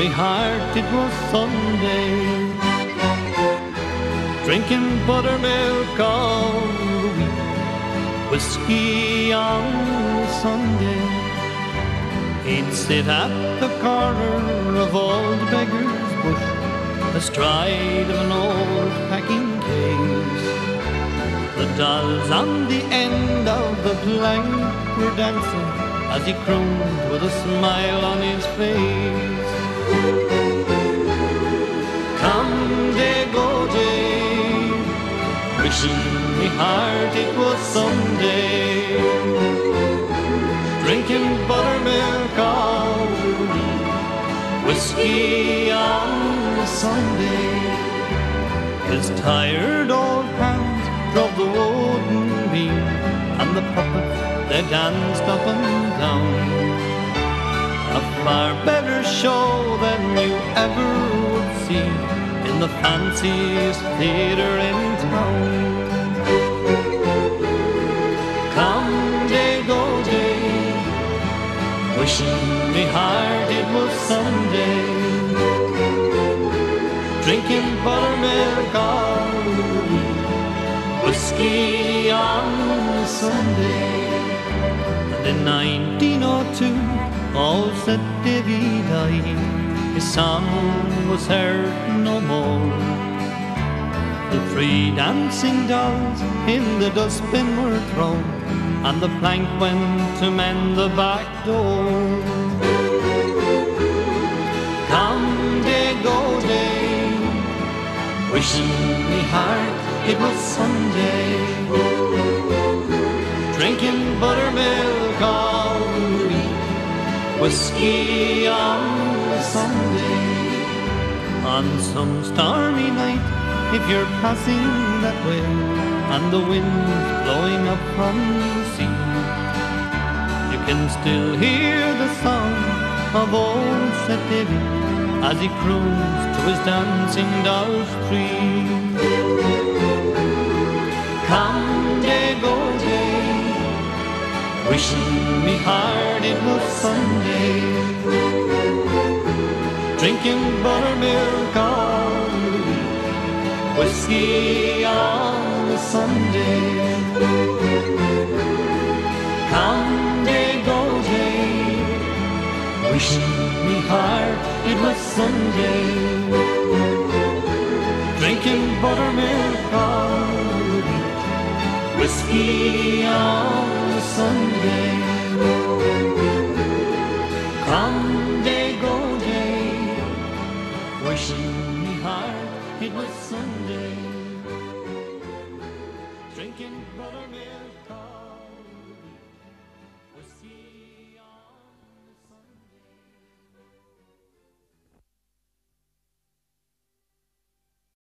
me heart it was Sunday, drinking buttermilk all the week, whiskey on Sunday. He'd sit at the corner of Old Beggar's Bush, astride of an old packing case. The dolls on the end of the plank were dancing as he crooned with a smile on his face. Come day go day, wishing me heart it was Sunday, drinking buttermilk all the week, whiskey on Sunday. His tired old hands drove the wooden beam, and the puppets they danced up and down. A far better show than you ever would see in the fanciest theatre in town. Come day go day, wishing me heart it was Sunday, drinking buttermilk all the week, whiskey on Sunday. And in 1902, all said Davy died. His song was heard no more. The 3 dancing dolls in the dustbin were thrown, and the plank went to mend the back door. Come day go day, wishing me heart it was Sunday, drinking buttermilk all the week, whiskey on Sunday. On some stormy night, if you're passing that way and the wind's blowing up from the sea, you can still hear the song of old Sir Davy as he croons to his dancing dolls 3. Come day go day, wishing me heart it was Sunday, drinking buttermilk all the week, whiskey on Sunday. Come day go day, wishing me heart it was Sunday, drinking buttermilk all the week, whiskey on Sunday. Come day go day, wishing me heart it was Sunday, drinking buttermilk